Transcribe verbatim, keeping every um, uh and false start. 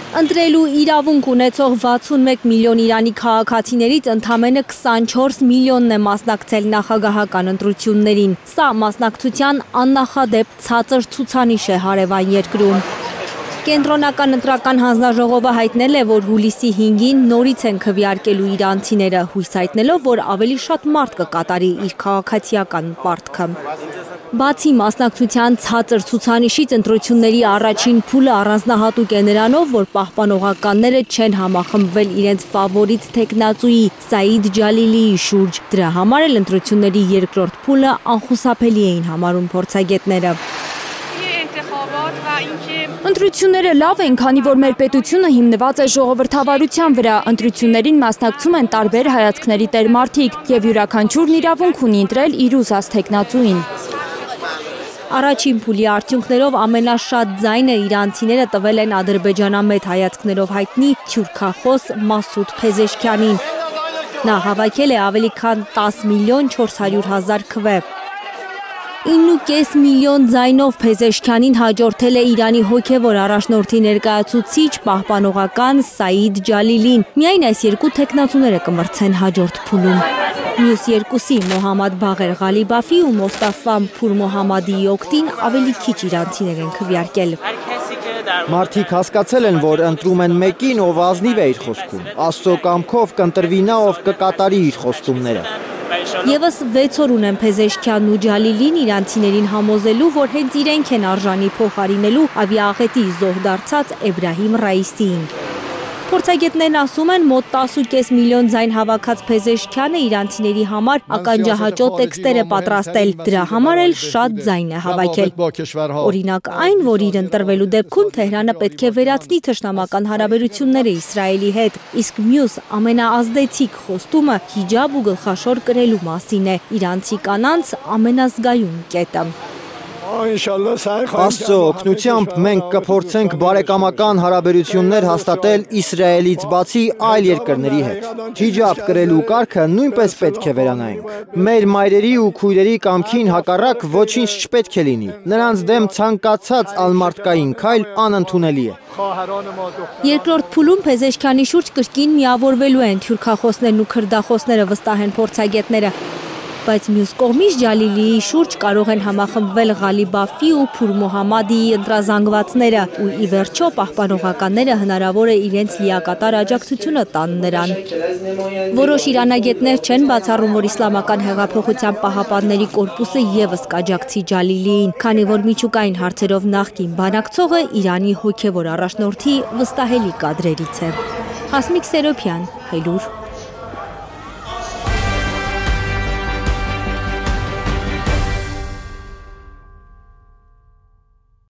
Ընտրելու իրավունք ունեցող վաթսունմեկ միլիոն Իրանի քաղաքացիներից ընդամենը քսանչորս միլիոնն է մասնակցել նախագահական ընտրություններին։ Սա մասնակցության աննախադեպ ցածր ցուցանիշ է հարևան երկրում։ Կենտրոնական ընտրական հանձնաժողովը հայտնել է, որ հուլիսի հինգին նորից են քվեարկելու իրանցիները, հույս հայտնելով, որ ավելի շատ մարդ կկատարի իր քաղաքացիական պարտքը։ Բացի մասնակցության ցածր ցուցանիշից ընտրությունների առաջին փուլը առանձնահատուկ է նրանով, որ պահպանողականները չեն համախմբվել իրենց ֆավորիտ թեկնածուի Սաիդ Ջալիլիի շուրջ։ Դրա համար էլ ընտրությունների երկրորդ փուլը անխուսափելի էին համարում փորձագետները։ Ընտրությունները լավ են, քանի որ մեր պետությունը հիմնված է ժողովրդավարության վրա։ Ընտրություններին մասնակցում են տարբեր հայացքների տերմարդիկ եւ յուրաքանչյուրն իրավունք ունի ընտրել իր ուզած թեկնածուին։ Առաջին փուլի արդյունքներով ամենաշատ ձայնը իրանցիները տվել են ադրբեջանամետ հայացքներով հայտնի թյուրքախոս Մասուդ Փեզեշքյանին։ Նա հավաքել է ավելի քան տասը միլիոն չորս հարյուր հազար քվե։ ինը ու կես միլիոն ձայնով Փեզեշքյանին հաջորդել է Իրանի հոգևոր առաջնորդի ներկայացուցիչ պահպանողական Սաիդ Ջալիլին։ Միայն այս երկու թեկնածուները կմրցեն հաջորդ փուլում։ Մյուս երկուսի Մոհամմադ Բաղեր Ղալիբաֆի ու Մոստաֆա Փուր Մոհամմադիի օգտին ավելի քիչ իրանցիներ են քվեարկել։ Մարդիկ հասկացել են, որ ընտրում են մեկին, ով ազնիվ է իր խոսքում։ Աստծո կամքով կընտրվի նա, ով կկատարի իր խոստումները։ Եվս վեց օր ունեն Փեզեշքյանն ու Ջալիլին իրանցիներին համոզելու, որ հենց իրենք են արժանի փոխարինելու ավիաաղետի զոհ դարձած Էբրահիմ Ռայիսիին։ Փորձագետներն ասում են, մոտ տասը ու կես միլիոն ձայն հավաքած Փեզեշքյանը իրանցիների համար ականջահաճո տեքստեր է պատրաստել, դրա համար էլ շատ ձայն է հավաքել։ Օրինակ այն, որ իր ընտրվելու դեպքում Թեհրանը պետք է վերացնի թշնամական հարաբերությունները Իսրայելի հետ, իսկ մյուս ամենաազդեցիկ խոստումը հիջաբ ու գլխաշոր կրելու մասին է, իրանցի կանանց ամենազգայուն կետը։ Աստծո օգնությամբ մենք կփորձենք բարեկամական հարաբերություններ հաստատել Իսրայելից բացի այլ երկրների հետ։ Հիջաբ կրելու կարգը նույնպես պետք է վերանայենք։ Մեր մայրերի ու քույրերի կամքին հակառակ ոչինչ չպետք է լինի։ Նրանց դեմ ցանկացած անմարդկային քայլ անընդունելի է։ Երկրորդ փուլում Փեզեշքյանի շուրջ կրկին միավորվելու են թյուրքախոսներն ու քրդախոսները, վստահ են փորձագետները։ Բայց մյուս կողմից Ջալիլիի շուրջ կարող են համախմբվել Ղալիբաֆի ու Փուր Մոհամմադիի ընտրազանգվածները ու ի վերջո պահպանողականները հնարավոր է իրենց լիակատար աջակցությունը տան նրան։ Որոշ իրանագետներ չեն բացառում, որ Իսլամական հեղափոխության պահապանների կորպուսը ևս կաջակցի Ջալիլիին, քանի որ միջուկային հարցերով նախկին բանակցողը Իրանի հոգևոր առաջնորդի վստահելի կադրերից է։ Հասմիկ Սերոփյան, Հայլուր։